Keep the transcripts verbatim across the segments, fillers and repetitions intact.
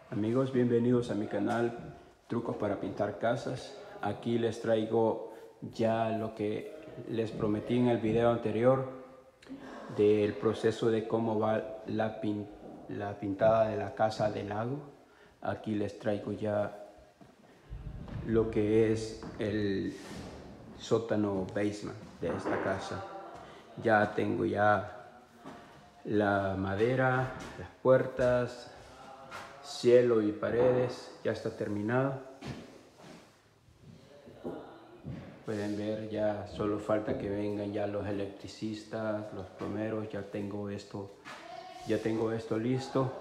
Amigos, bienvenidos a mi canal Trucos para Pintar Casas. Aquí les traigo ya lo que les prometí en el video anterior del proceso de cómo va la, pin la pintada de la casa del lago. Aquí les traigo ya lo que es el sótano basement de esta casa. Ya tengo ya la madera, las puertas, cielo y paredes, ya está terminado. Pueden ver, ya solo falta que vengan ya los electricistas, los plomeros. Ya tengo esto, ya tengo esto listo.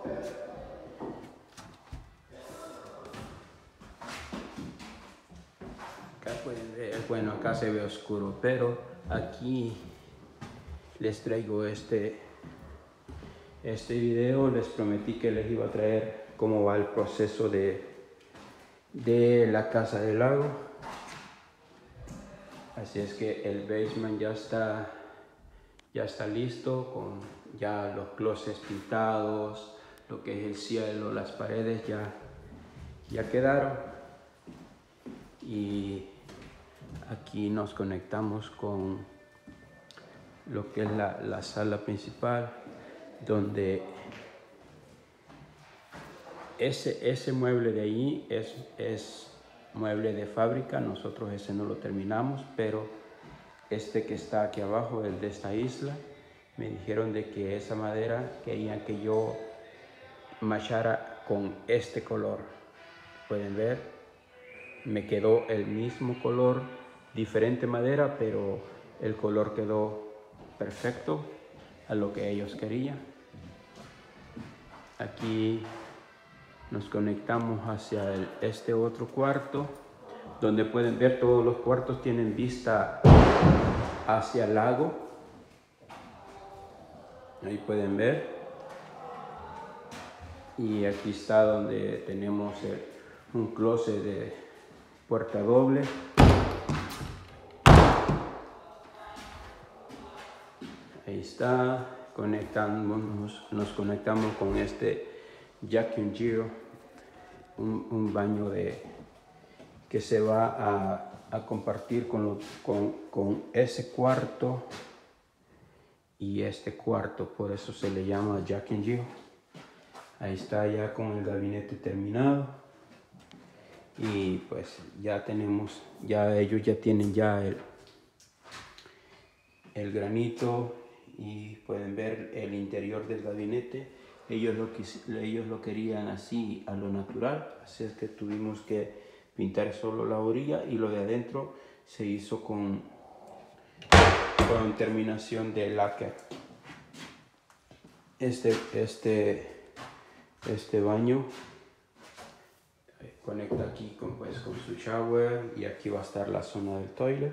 Acá pueden ver, bueno, acá se ve oscuro, pero aquí les traigo este este video. Les prometí que les iba a traer cómo va el proceso de de la casa del lago. Así es que el basement ya está ya está listo, con ya los closets pintados, lo que es el cielo, las paredes ya ya quedaron. Y aquí nos conectamos con lo que es la, la sala principal, donde ese, ese mueble de ahí es, es mueble de fábrica. Nosotros ese no lo terminamos, pero este que está aquí abajo, el de esta isla, me dijeron de que esa madera querían que yo machara con este color. Pueden ver, me quedó el mismo color, diferente madera, pero el color quedó perfecto a lo que ellos querían. Aquí nos conectamos hacia el, este otro cuarto, donde pueden ver todos los cuartos tienen vista hacia el lago. Ahí pueden ver. Y aquí está donde tenemos el, un closet de puerta doble. Ahí está, conectamos, nos conectamos con este Jackie Giro, un, un baño de, que se va a, a compartir con, lo, con, con ese cuarto y este cuarto, por eso se le llama Jackie Giro. Ahí está ya con el gabinete terminado. Y pues ya tenemos, ya ellos ya tienen ya el, el granito. Y pueden ver el interior del gabinete. Ellos lo, ellos lo querían así, a lo natural, así es que tuvimos que pintar solo la orilla, y lo de adentro se hizo con, con terminación de lacquer. Este, este, este baño conecta aquí con, pues, con su shower, y aquí va a estar la zona del toilet.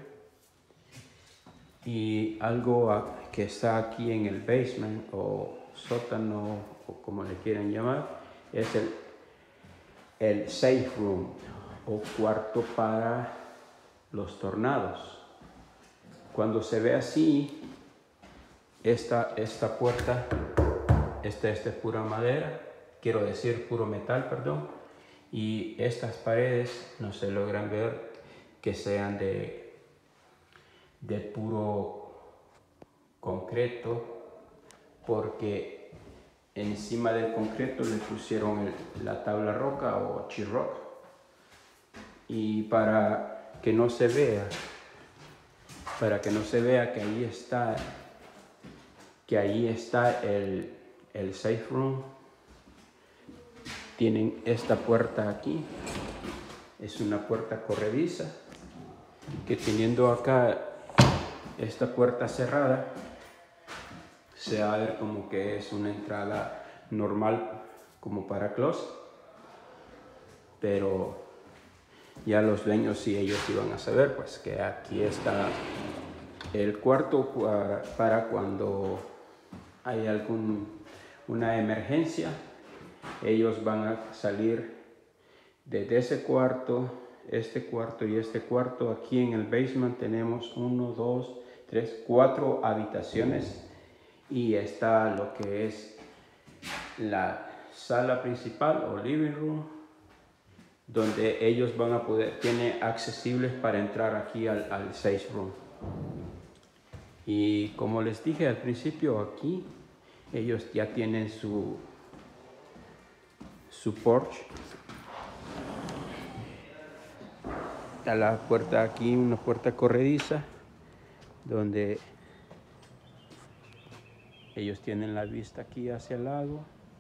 Y algo que está aquí en el basement o sótano, o como le quieran llamar, es el, el safe room o cuarto para los tornados. Cuando se ve así, esta, esta puerta, esta, esta es pura madera, quiero decir puro metal, perdón, y estas paredes no se logran ver que sean de de puro concreto, porque encima del concreto le pusieron el, la tabla roca o Sheetrock, y para que no se vea para que no se vea que ahí está que ahí está el, el safe room, tienen esta puerta aquí. Es una puerta corrediza que, teniendo acá esta puerta cerrada, se va a ver como que es una entrada normal como para closet, pero ya los dueños, si ellos iban a saber, pues que aquí está el cuarto para, para cuando hay algún una emergencia. Ellos van a salir desde ese cuarto, este cuarto y este cuarto. Aquí en el basement tenemos uno, dos, tres, cuatro habitaciones, y está lo que es la sala principal o living room, donde ellos van a poder, tienen accesibles para entrar aquí al, al seis room. Y como les dije al principio, aquí ellos ya tienen su, su porch. Está la puerta aquí, una puerta corrediza, donde ellos tienen la vista aquí hacia el lago,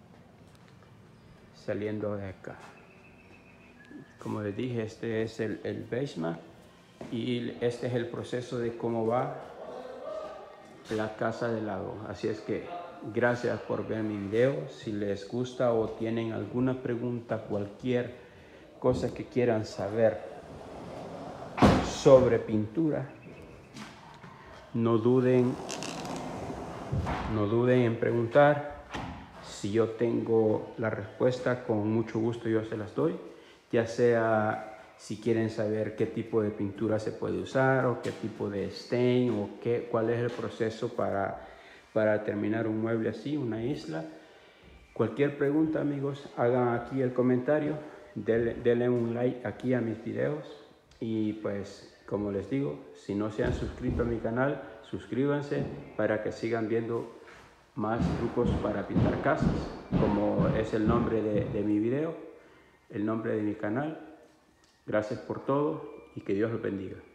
saliendo de acá. Como les dije, este es el, el basement y este es el proceso de cómo va la casa del lago. Así es que gracias por ver mi video. Si les gusta o tienen alguna pregunta, cualquier cosa que quieran saber sobre pintura, no duden, no duden en preguntar. Si yo tengo la respuesta, con mucho gusto yo se las doy. Ya sea si quieren saber qué tipo de pintura se puede usar o qué tipo de stain o qué, cuál es el proceso para, para terminar un mueble así, una isla. Cualquier pregunta, amigos, hagan aquí el comentario, denle, denle un like aquí a mis videos y pues como les digo, si no se han suscrito a mi canal, suscríbanse para que sigan viendo más trucos para pintar casas, como es el nombre de, de mi video, el nombre de mi canal. Gracias por todo y que Dios los bendiga.